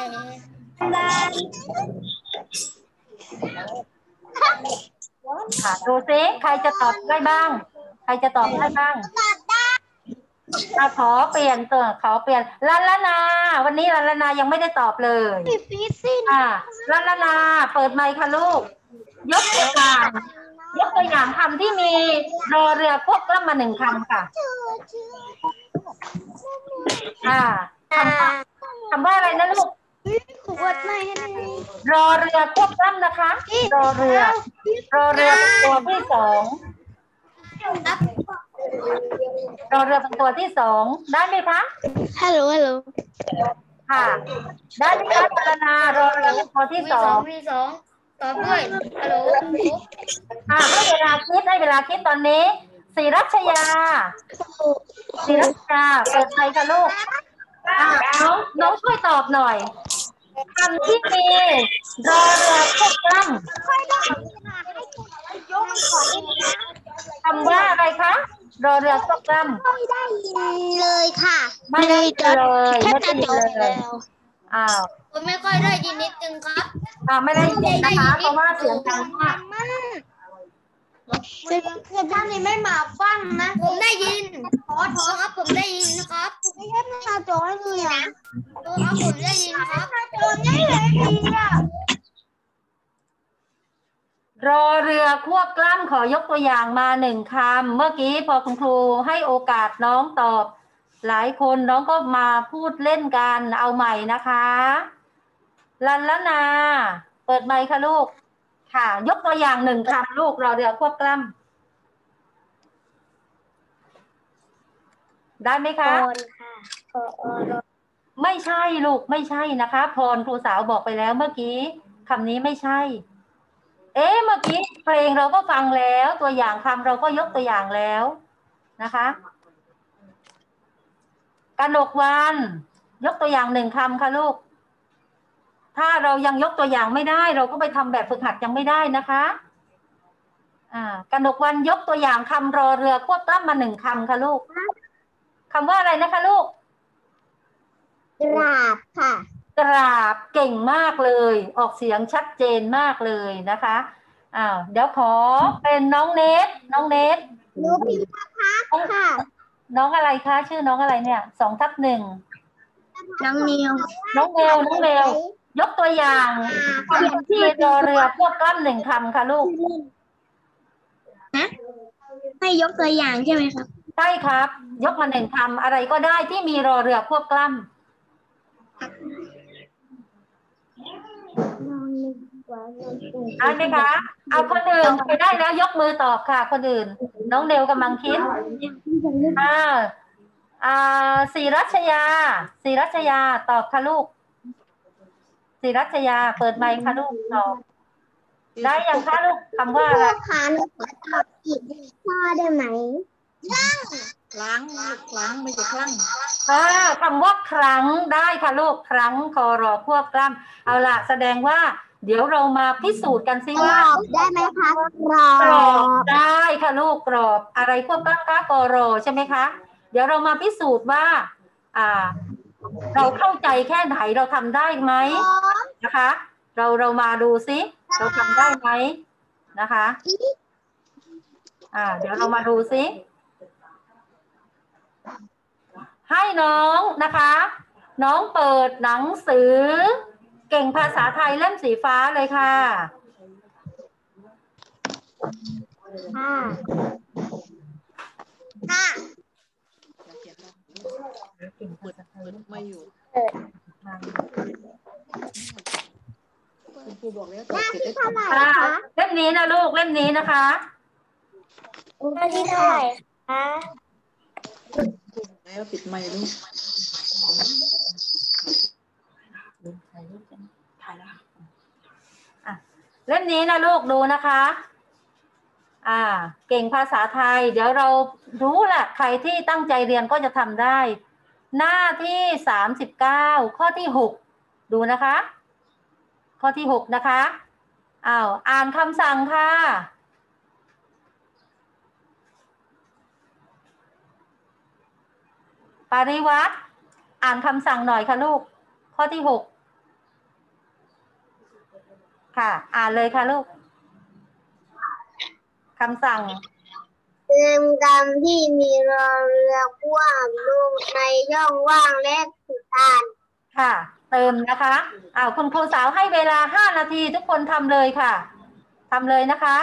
ค่ะดูซิใครจะตอบได้บ้าง ใครจะตอบได้บ้างอ่ะขอเปลี่ยนตัวขอเปลี่ยนลันละนา วันนี้ลันละนายังไม่ได้ตอบเลยอ่าลันละนาเปิดไมค์ค่ะลูก ยกตัวอย่างยกตัวอย่างคำที่มีรอเรือควบกล้ำมาหนึ่งคำค่ะอ่าคำว่าคำว่าอะไรนะลูกขวดไม่ให้รอเรือควบกล้ำนะคะ รอเรือ รอเรือเป็นตัวที่สองรอเรือเป็นตัวที่สองได้ไหมคะฮัลโหลฮัลโหลค่ะ ได้ไหมคะพัฒนารอเรือเป็นตัวที่สองมีสองตอบด้วยฮัลโหลอ่าให้เวลาคิดให้เวลาคิดตอนนี้ศรีรัชยาศรีรัชยาเปิดใจค่ะลูกอ่าน้องน้องช่วยตอบหน่อยคำที่มีรอเรือควบกล้ำคำว่าอะไรคะรอเรือควบกล้ำไม่ได้ยินเลยค่ะไม่ได้ยินเลยไม่ได้ยินเลยอ้าวผมไม่ค่อยได้ยินนิดนึงครับอ่าไม่ได้ยินนะคะเพราะว่าเสียงดังมากเพื่อนท่านนี้ไม่มาฟังนะ ผมได้ยินขอโทษครับผมได้ยินนะครับไม่ใช่หน้าจอให้เลยนะโอ้ครับผมได้ยินครับหน้าจอไม่เลยดีอ่ะรอเรือควบกล้ำขอยกตัวอย่างมาหนึ่งคำเมื่อกี้พอคุณครูให้โอกาสน้องตอบ หลายคนน้องก็มาพูดเล่นกันเอาใหม่นะคะลันละนา เปิดไมค์ค่ะลูกค่ะ ยกตัวอย่างหนึ่งคำลูกรอเรือควบกล้ำได้ไหมคะ ไม่ใช่ลูกไม่ใช่นะคะพรครูสาวบอกไปแล้วเมื่อกี้คำนี้ไม่ใช่ เอ๊ะเมื่อกี้เพลงเราก็ฟังแล้วตัวอย่างคำเราก็ยกตัวอย่างแล้วนะคะกนกวันยกตัวอย่างหนึ่งคำค่ะลูกถ้าเรายังยกตัวอย่างไม่ได้เราก็ไปทำแบบฝึกหัดยังไม่ได้นะคะอ่ากนกวันยกตัวอย่างคำรอเรือควบกล้ำมาหนึ่งคำค่ะลูกคำว่าอะไรนะคะลูกกราบค่ะกราบเก่งมากเลยออกเสียงชัดเจนมากเลยนะคะอ้าวเดี๋ยวขอเป็นน้องเนทน้องเนทหนูพิมพ์พักค่ะน้องอะไรคะชื่อน้องอะไรเนี่ยสองทับหนึ่งน้องนิวน้องเบลน้องเบลยกตัวอย่างคำที่รอเรือพวกกล้ำหนึ่งคำค่ะลูกนะให้ยกตัวอย่างใช่ไหมครับใช่ครับยกมาหนึ่งคำอะไรก็ได้ที่มีรอเรือพวกกล้ำได้ไหมคะเอาคนอื่นไปได้แล้วยกมือตอบค่ะคนอื่นน้องเดวกำลังคิดอ่าอ่าศรีรัชยาศรีรัชยาตอบค่ะลูกศรีรัชยาเปิดไมค์ค่ะลูกตอบได้ยังคะลูกคำว่าอะไรคานขอตอบอีกข้อได้ไหมครั้งครั้งไม่ใช่ครั้งอ่าคำว่าครั้งได้ค่ะลูกครั้งคอรอควบกล้ำเอาล่ะแสดงว่าเดี๋ยวเรามาพิสูจน์กันสิว่ากรอบได้ไหมคะกรอบกรอบได้ค่ะลูกกรอบอะไรควบกล้ำคะกรอใช่ไหมคะเดี๋ยวเรามาพิสูจน์ว่าอ่าเราเข้าใจแค่ไหนเราทำได้ไหมนะคะเราเรามาดูซิเราทำได้ไหมนะคะอ่าเดี๋ยวเรามาดูซิให้น้องนะคะน้องเปิดหนังสือเก่งภาษาไทยเล่มสีฟ้าเลยค่ะค่ะค่ะไม่อยู่คุณครูบอกแล้วหน้าที่เท่าไหร่คะเล่มนี้นะลูกเล่มนี้นะคะหน้าที่เท่าไหร่คะแล้วปิดไมค์ลูกถ่ายแล้วเล่มนี้นะลูกดูนะคะอ่าเก่งภาษาไทยเดี๋ยวเรารู้แหละใครที่ตั้งใจเรียนก็จะทำได้หน้าที่สามสิบเก้าข้อที่หกดูนะคะข้อที่หกนะคะอ้าวอ่านคำสั่งค่ะปริวัติอ่านคำสั่งหน่อยค่ะลูกข้อที่หกค่ะอ่านเลยค่ะลูกคำสั่งเติมคำที่มีรอเรือพ่วงลงในช่องว่างและสุดอ่านค่ะเติมนะคะอ้าวคุณครูสาวให้เวลาห้านาทีทุกคนทำเลยค่ะทำเลยนะคะ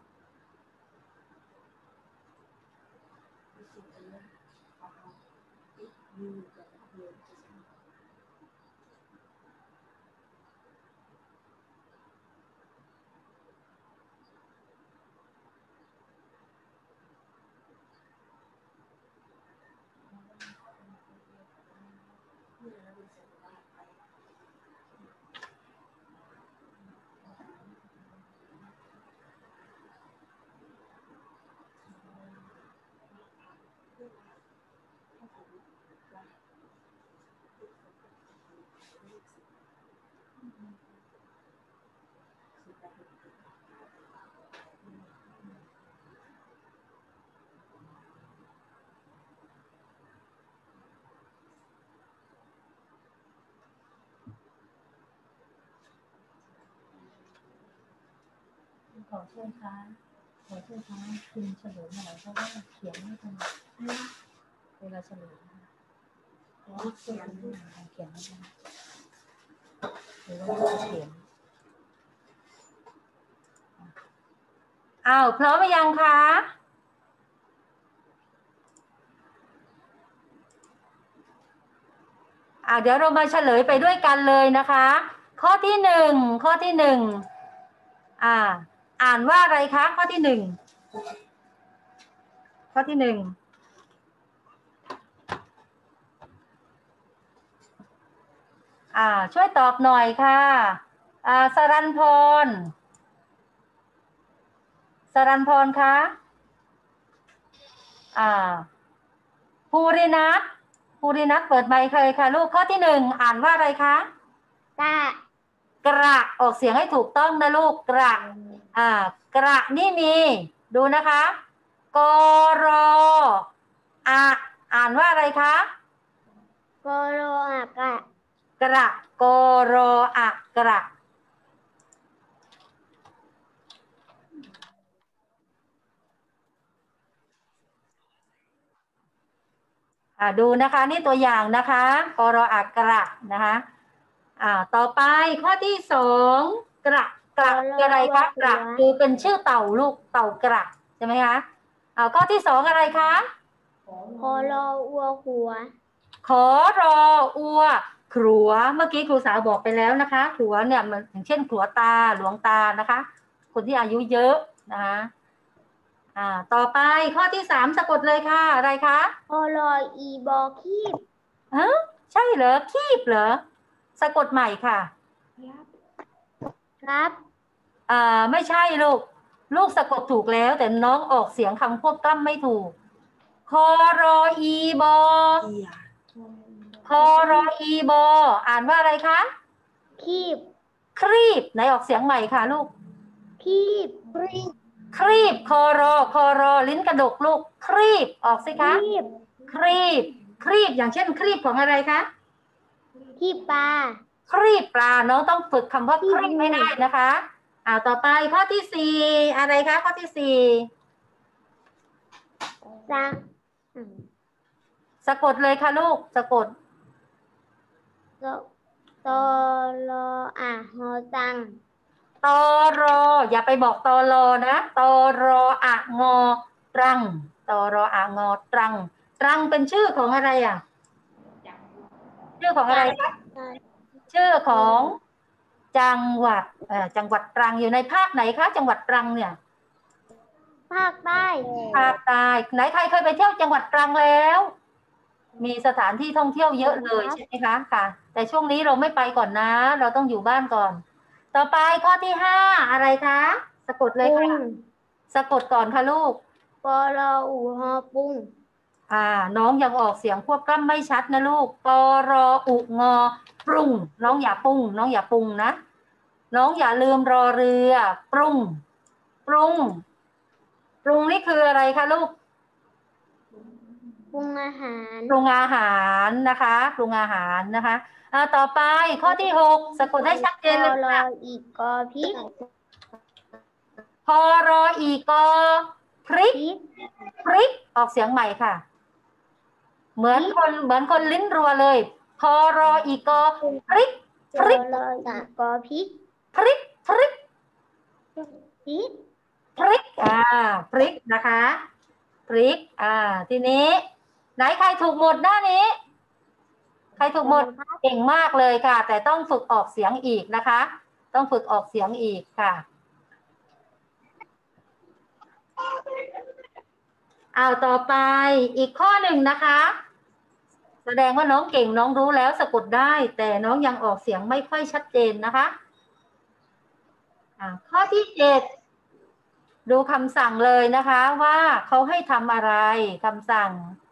ขอช่วยค่ะขอช่วยค่ะคุณเฉลยหน่อยเพราะว่าเขียนไม่ทันเวลาเฉลยเพราะเขียนเขียนไม่ทันหรือว่าเขียนอ้าวพร้อมหรือยังคะอ่าเดี๋ยวเรามาเฉลยไปด้วยกันเลยนะคะข้อที่หนึ่งข้อที่หนึ่งอ่าอ่านว่าอะไรคะข้อที่หนึ่งข้อที่หนึ่งอ่าช่วยตอบหน่อยค่ะอ่าสรัญพรสรัญพรคะอ่าภูรินัทภูรินัทเปิดไมค์เคยค่ะลูกข้อที่หนึ่งอ่านว่าอะไรคะกะกระออกเสียงให้ถูกต้องนะลูกกระอ่ากระนี่มีดูนะคะกรออะอ่านว่าอะไรคะกรออากะกระกรออะกระอ่าดูนะคะนี่ตัวอย่างนะคะกรออักกระนะคะอ่าต่อไปข้อที่สองกระกระคืออะไรคะกระคือเป็นชื่อเต่าลูกเต่ากระใช่ไหมคะอ่าข้อที่สองอะไรคะคอรออัวหัวขอรออัวขรัวเมื่อกี้ครูสาวบอกไปแล้วนะคะขรัวเนี่ยมันอย่างเช่นขรัวตาหลวงตานะคะคนที่อายุเยอะนะคะอ่าต่อไปข้อที่สามสะกดเลยค่ะอะไรคะคอรออีบอคีบฮะใช่เหรอคีบเหรอสะกดใหม่ค่ะครับอ่าไม่ใช่ลูกลูกสะกดถูกแล้วแต่น้องออกเสียงคำควบกล้ำไม่ถูกคอรออีบอคอรออีบออ่านว่าอะไรคะคีบครีบไหนออกเสียงใหม่ค่ะลูกคีบครีบครีบคอรอคอรอลิ้นกระดกลูกครีบออกสิคะคีบครีบครีบอย่างเช่นครีบของอะไรคะคีบปลาครีบปลาน้องต้องฝึกคำว่าครีบไม่ได้นะคะอ่าต่อไปข้อที่สี่อะไรคะข้อที่สี่ซักสะกดเลยค่ะลูกสะกดตตอรออ่ะฮอตังตอรออย่าไปบอกตอรอนะตอรออะงอตรังตอรออะงอตรังตรังเป็นชื่อของอะไรอ่ะชื่อของอะไรคะชื่อของจังหวัดเอ่อจังหวัดตรังอยู่ในภาคไหนคะจังหวัดตรังเนี่ยภาคใต้ภาคใต้ไหนใครเคยไปเที่ยวจังหวัดตรังแล้วมีสถานที่ท่องเที่ยวเยอะเลยใช่ไหมคะค่ะแต่ช่วงนี้เราไม่ไปก่อนนะเราต้องอยู่บ้านก่อนต่อไปข้อที่ห้าอะไรคะสะกดเลยค่ะสะกดก่อนค่ะลูกปอรออูฮอปุงอ่าน้องยังออกเสียงควบกล้ำไม่ชัดนะลูกปรออุงอปรุงน้องอย่าปุ้งน้องอย่าปุ้งนะน้องอย่าลืมรอเรือปรุงปรุงปรุงนี่คืออะไรคะลูกปรุงอาหารปรุงอาหารนะคะปรุงอาหารนะคะอ่าต่อไปข้อที่หกสะกดให้ชัดเจนเลยค่ะอีกกอพริกพอรออีกอพริกพริกออกเสียงใหม่ค่ะเหมือนคนเหมือนคนลิ้นรัวเลยพอรออีกอพริกพริกรออีกกอพริกพริกพริกพริกพริกอ่าพริกนะคะพริกอ่าทีนี้ไหนใครถูกหมดหน้านี้ใครถูกหมดเก่งมากเลยค่ะแต่ต้องฝึกออกเสียงอีกนะคะต้องฝึกออกเสียงอีกค่ะเอาต่อไปอีกข้อหนึ่งนะคะแสดงว่าน้องเก่งน้องรู้แล้วสะกดได้แต่น้องยังออกเสียงไม่ค่อยชัดเจนนะคะข้อที่เจ็ดดูคำสั่งเลยนะคะว่าเขาให้ทำอะไรคำสั่ง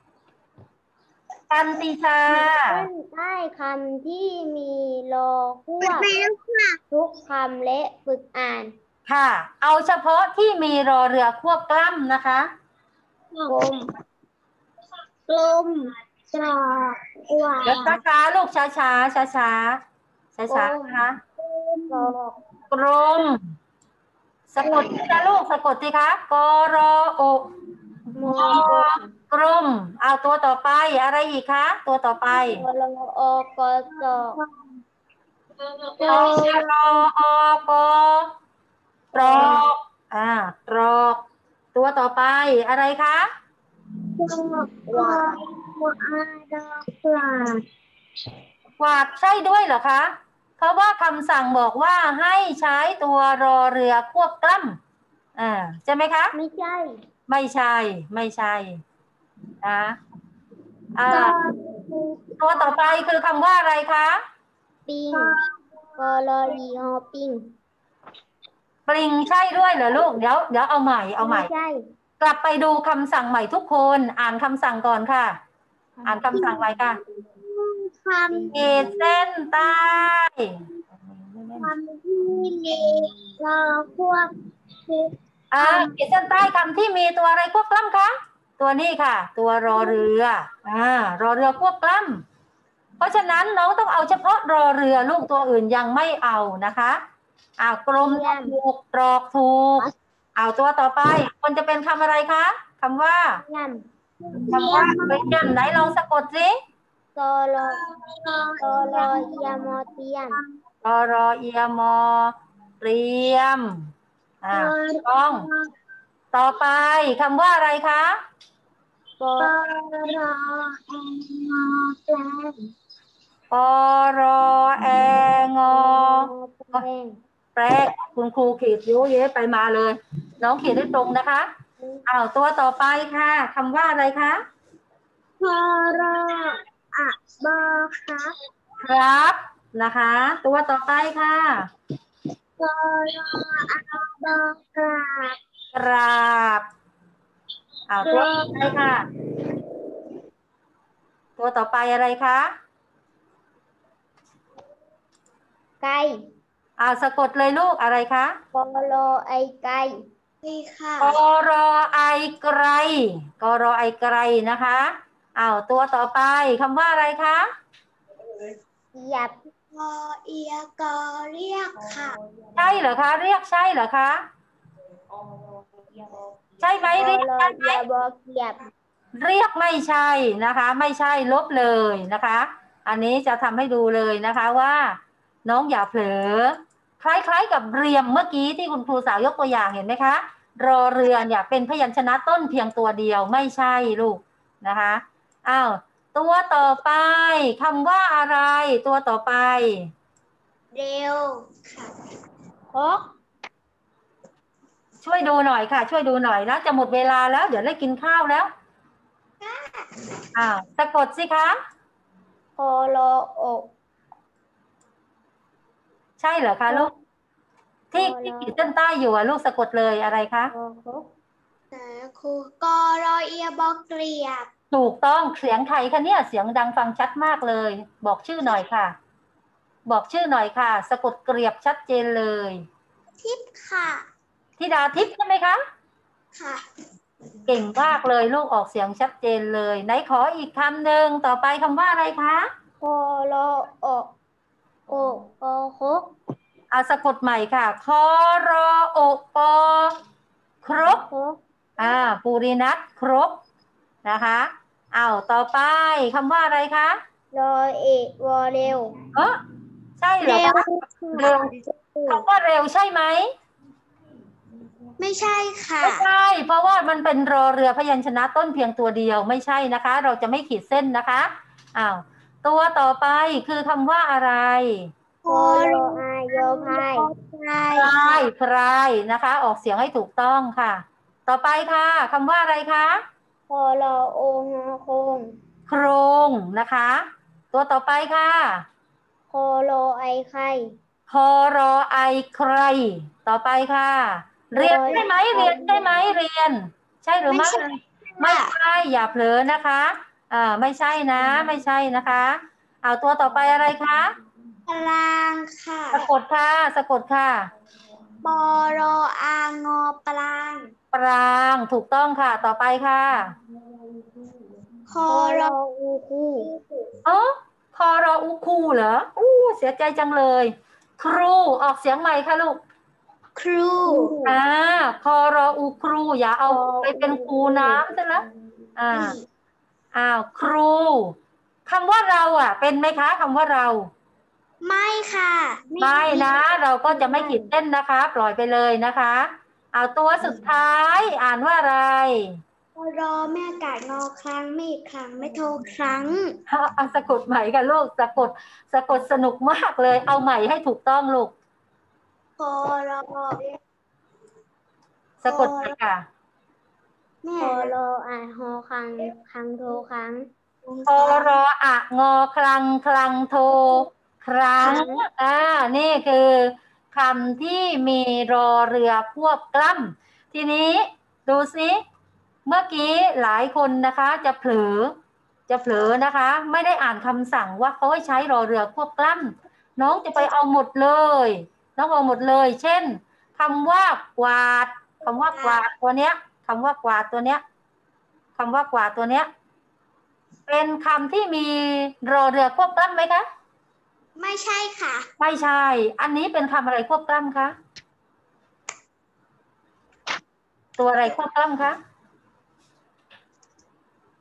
กันติชาใต้คำที่มีรอควบทุกคำและฝึกอ่านค่ะเอาเฉพาะที่มีรอเรือควบกล้ำนะคะกลมกลมจอกกว่าเดี๋ยวช้าๆลูกช้าๆช้าๆช้าๆนะคะกลมสะกดสิคะลูกสะกดสิคะกรอโอกลมเอาตัวต่อไปอะไรอีกคะตัวต่อไปกรออกจอกกรออกตรอกอ่าตรอกตัวต่อไปอะไรคะกวาดกวาดกวาดกวาดใช่ด้วยเหรอคะเพราะว่าคำสั่งบอกว่าให้ใช้ตัวรอเรือควบกล้ำอ่าใช่ไหมคะไม่ใช่ไม่ใช่ไม่ใช่นะอ่าตัวต่อไปคือคำว่าอะไรคะปิงกรออีฮอปิงปลิงใช่ด้วยเหรอลูกเดี๋ยวเดี๋ยวเอาใหม่เอาใหม่กลับไปดูคำสั่งใหม่ทุกคนอ่านคำสั่งก่อนค่ะอ่านคำสั่งไว้ค่ะคำขีดเส้นใต้คำที่มีรอควบอ่าขีดเส้นใต้คำที่มีตัวอะไรควบกล้ำคะตัวนี้ค่ะตัวรอเรืออ่ารอเรือควบกล้ำเพราะฉะนั้นน้องต้องเอาเฉพาะรอเรือลูกตัวอื่นยังไม่เอานะคะอ่ากลมถูกตรอกถูกเอาตัวต่อไปมันจะเป็นคำอะไรคะคำว่าคำว่าเรียมไหนลองสะกดสิตอรอตอรอเอียมอเตียมตอรอเอียมอเรียมอ่าต้องต่อไปคำว่าอะไรคะปอรอเองอแปลงปอรอแองอแปลงแปลกคุณครูขีดยุเย้ไปมาเลย น้องเขียนได้ตรงนะคะอ้าวตัวต่อไปค่ะคำว่าอะไรคะพอรออะบอครับครับนะคะ ตัวต่อไปค่ะพอรออะบอกราบกราบอ้าวตัวต่อไปค่ะ ตัวต่อไปอะไรคะไก่อ้าวสะกดเลยลูกอะไรคะปอรอไอไก่นี่ค่ะกรอไอไกรกรอไอไกรนะคะอ้าวตัวต่อไปคำว่าอะไรคะหยับพอเอียกอเรียกค่ะใช่เหรอคะ เรียกใช่เหรอคะ ใช่ไหมพอเรียกรอใช่ไหมเอียบอกเกียบเรียกไม่ใช่นะคะ ไม่ใช่ลบเลยนะคะ อันนี้จะทำให้ดูเลยนะคะว่า น้องอย่าเผลอคล้ายๆกับเรียมเมื่อกี้ที่คุณครูสาวยกตัวอย่างเห็นไหมคะรอเรือเนี่ยเป็นพยัญชนะต้นเพียงตัวเดียวไม่ใช่ลูกนะคะอ้าวตัวต่อไปคำว่าอะไรตัวต่อไปเร็วค่ะฮกช่วยดูหน่อยค่ะ ช่วยดูหน่อยนะจะหมดเวลาแล้วเดี๋ยวได้กินข้าวแล้วอ้าวสะกดสิคะพอรออกใช่เหรอคะลูกที่ที่ขีดเส้นใต้อยู่อะลูกสะกดเลยอะไรคะพอฮกแต่ครูกอรอเอียบอกเกลียบถูกต้องเสียงไทยค่ะเนี่ยเสียงดังฟังชัดมากเลย บอกชื่อหน่อยค่ะ บอกชื่อหน่อยค่ะ สะกดเกลียบชัดเจนเลยทิพค่ะธิดาทิพย์ใช่ไหมคะค่ะเก่งมากเลยลูกออกเสียงชัดเจนเลยไหนขออีกคำหนึ่งต่อไปคำว่าอะไรคะพอรอออกโอกอฮกอาสะกดใหม่ค่ะคอรอโอปอครบฮกอ่าปูรินัทครบนะคะอ้าวต่อไปคำว่าอะไรคะรอเอกวอเร็วเออใช่เหรอเร็วคะเร็วคำว่าเร็วใช่ไหมไม่ใช่ค่ะไม่ใช่เพราะว่ามันเป็นรอเรือพยัญชนะต้นเพียงตัวเดียวไม่ใช่นะคะ เราจะไม่ขีดเส้นนะคะอ้าวตัวต่อไปคือคำว่าอะไรพอรออายโยพายพายพรายพรายนะคะ ออกเสียงให้ถูกต้องค่ะ ต่อไปค่ะคำว่าอะไรคะพอรอโอฮอคงโครงนะคะ ตัวต่อไปค่ะพอรอไอไข่คอรอไอใคร ต่อไปค่ะ เรียนใช่ไหมเรียนใช่ไหมเรียน ใช่หรือไม่ไม่ใช่อย่าเผลอนะคะอ่าไม่ใช่นะไม่ใช่นะคะเอาตัวต่อไปอะไรคะกลางค่ะสะกดค่ะสะกดค่ะปอรออางอปลางปรางถูกต้องค่ะ ต่อไปค่ะคอรออูคูเออคอรออูครูเหรออู้เสียใจจังเลย ครูออกเสียงใหม่ค่ะลูกครูอ่าคอรออูครูอย่าเอาไปเป็นครูน้ำซะแล้วอ่าอ้าวครูคำว่าเราอ่ะ เป็นไหมคะคำว่าเราไม่ค่ะไม่นะ เราก็จะไม่ขีดเส้นนะคะ ปล่อยไปเลยนะคะ เอาตัวสุดท้ายอ่านว่าอะไรรอแม่กาดงอครั้งไม่ครั้งไม่โทรครั้งเอาสะกดใหม่ค่ะลูกสะกดสะกดสนุกมากเลย เอาใหม่ให้ถูกต้องลูกพอรอสะกดใหม่ค่ะแม่พอรออ่านฮอครั้งครั้งโทรครั้งคอรออะงอคลังคลังโทครั้งอ่านี่คือคำที่มีรอเรือควบกล้ำทีนี้ดูซิเมื่อกี้หลายคนนะคะจะเผลอจะเผลอนะคะ ไม่ได้อ่านคำสั่งว่าเขาให้ใช้รอเรือควบกล้ำน้องจะไปเอาหมดเลยน้องเอาหมดเลย เช่นคำว่ากวาดคำว่ากวาดตัวเนี้ยคำว่ากวาดตัวเนี้ยคำว่ากวาดตัวเนี้ยเป็นคำที่มีรอเรือควบกล้ำไหมคะไม่ใช่ค่ะไม่ใช่ อันนี้เป็นคำอะไรควบกล้ำคะ ตัวอะไรควบกล้ำคะ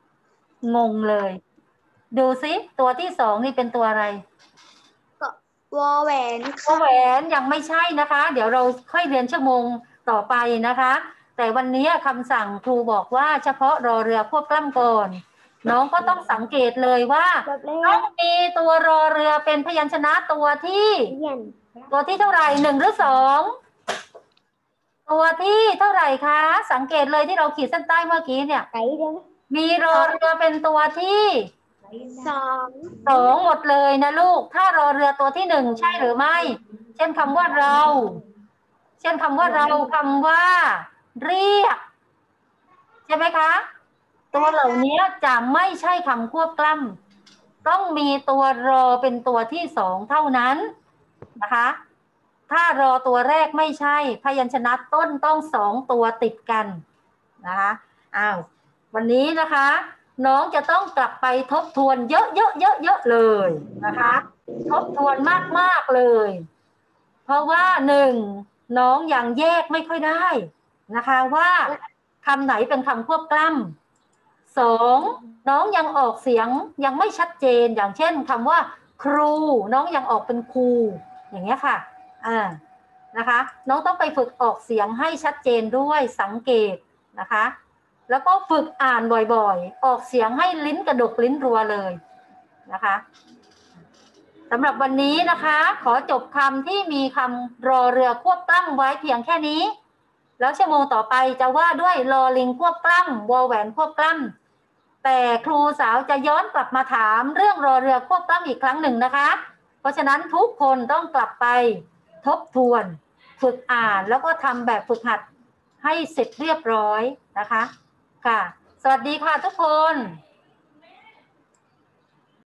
งงเลย ดูซิตัวที่สองนี่เป็นตัวอะไรวอแหวนวอแหวนยังไม่ใช่นะคะ เดี๋ยวเราค่อยเรียนชั่วโมงต่อไปนะคะ แต่วันนี้คำสั่งครูบอกว่าเฉพาะรอเรือควบกล้ำก่อนน้องก็ต้องสังเกตเลยว่าต้องมีตัวรอเรือเป็นพยัญชนะตัวที่ตัวที่เท่าไหร่หนึ่งหรือสองตัวที่เท่าไหร่คะสังเกตเลยที่เราขีดเส้นใต้เมื่อกี้เนี่ยมีรอเรือเป็นตัวที่สองสองหมดเลยนะลูกถ้ารอเรือตัวที่หนึ่งใช่หรือไม่เช่นคำว่าเราเช่นคำว่าเราคำว่าเรียกใช่ไหมคะตัวเหล่านี้จะไม่ใช่คำควบกล้ำต้องมีตัวรอเป็นตัวที่สองเท่านั้นนะคะถ้ารอตัวแรกไม่ใช่พยัญชนะต้นต้องสองตัวติดกันนะคะอ้าววันนี้นะคะน้องจะต้องกลับไปทบทวนเยอะเยอะเยอะเยอะเลยนะคะทบทวนมากมากเลยเพราะว่าหนึ่งน้องยังแยกไม่ค่อยได้นะคะว่าคำไหนเป็นคำควบกล้ำสองน้องยังออกเสียงยังไม่ชัดเจนอย่างเช่นคำว่าครูน้องยังออกเป็นครูอย่างเงี้ยค่ะอ่านะคะน้องต้องไปฝึกออกเสียงให้ชัดเจนด้วยสังเกตนะคะแล้วก็ฝึกอ่านบ่อยๆออกเสียงให้ลิ้นกระดกลิ้นรัวเลยนะคะสำหรับวันนี้นะคะขอจบคำที่มีคำรอเรือควบกล้ำไว้เพียงแค่นี้แล้วชั่วโมงต่อไปจะว่าด้วยลอลิงควบกล้ำวอแหวนควบกล้ำแต่ครูสาวจะย้อนกลับมาถามเรื่องรอเรือควบกล้ำอีกครั้งหนึ่งนะคะเพราะฉะนั้นทุกคนต้องกลับไปทบทวนฝึกอ่านแล้วก็ทำแบบฝึกหัดให้เสร็จเรียบร้อยนะคะค่ะสวัสดีค่ะทุกคน